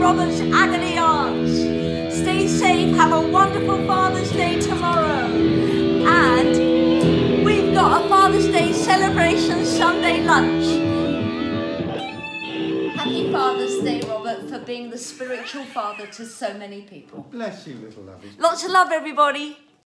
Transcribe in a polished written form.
Robert's agony aunts. Stay safe, have a wonderful Father's Day tomorrow. And we've got a Father's Day celebration Sunday lunch. Happy Father's Day, Robert, for being the spiritual father to so many people. Bless you, little lovey. Lots of love, everybody.